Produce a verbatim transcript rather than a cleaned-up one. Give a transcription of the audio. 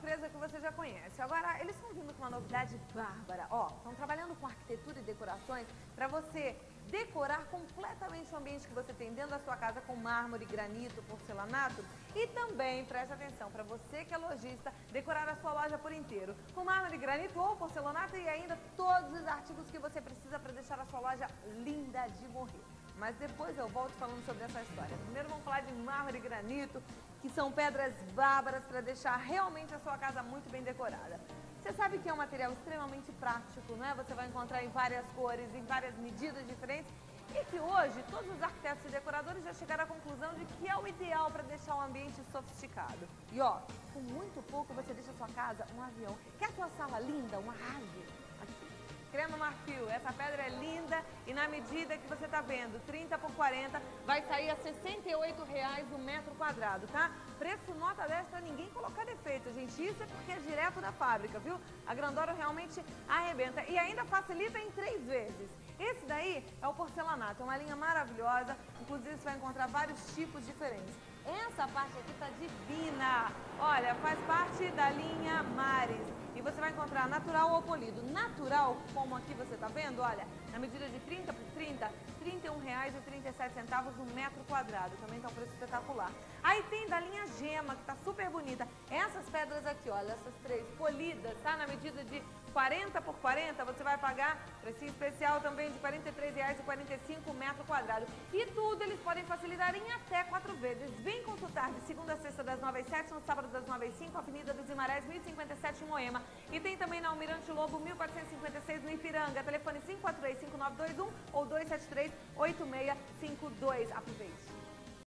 Fresa que você já conhece. Agora, eles estão vindo com uma novidade bárbara. Ó, estão trabalhando com arquitetura e decorações para você decorar completamente o ambiente que você tem dentro da sua casa com mármore, granito, porcelanato. E também, preste atenção, para você que é lojista, decorar a sua loja por inteiro com mármore, granito ou porcelanato e ainda todos os artigos que você precisa para deixar a sua loja linda de morrer. Mas depois eu volto falando sobre essa história. Primeiro vamos falar de mármore e granito, que são pedras bárbaras para deixar realmente a sua casa muito bem decorada. Você sabe que é um material extremamente prático, né? Você vai encontrar em várias cores, em várias medidas diferentes. E que hoje todos os arquitetos e decoradores já chegaram à conclusão de que é o ideal para deixar o ambiente sofisticado. E ó, com muito pouco você deixa a sua casa um avião. Quer a sua sala linda, uma ave? Aqui. Crema Marfil, essa pedra é linda e na medida que você está vendo, trinta por quarenta, vai sair a sessenta e oito reais o metro quadrado, tá? Preço nota dez para ninguém colocar defeito, gente. Isso é porque é direto da fábrica, viu? A Grandoro realmente arrebenta e ainda facilita em três vezes. Esse daí é o porcelanato, é uma linha maravilhosa, inclusive você vai encontrar vários tipos diferentes. Essa parte aqui tá divina, olha, faz parte da linha Mares. E você vai encontrar natural ou polido. Natural, como aqui você tá vendo, olha, na medida de trinta por trinta, trinta e um reais e trinta e sete centavos o metro quadrado. Também tá um preço espetacular. Aí tem da linha Gema, que tá super bonita. Essas pedras aqui, olha, essas três polidas, tá? Na medida de quarenta por quarenta, você vai pagar precinho especial também de quarenta e três reais e quarenta e cinco centavos o metro quadrado. E tudo eles podem facilitar em até quatro vezes. Vem consultar de segunda a sexta das nove às sete, no sábado das nove às cinco, Avenida dos Guimarães, mil e cinquenta e sete em Moema. E tem também na Almirante Lobo, mil quatrocentos e cinquenta e seis no Ipiranga. Telefone cinco quatro três, cinco nove dois um ou dois sete três, oito seis cinco dois. Aproveite!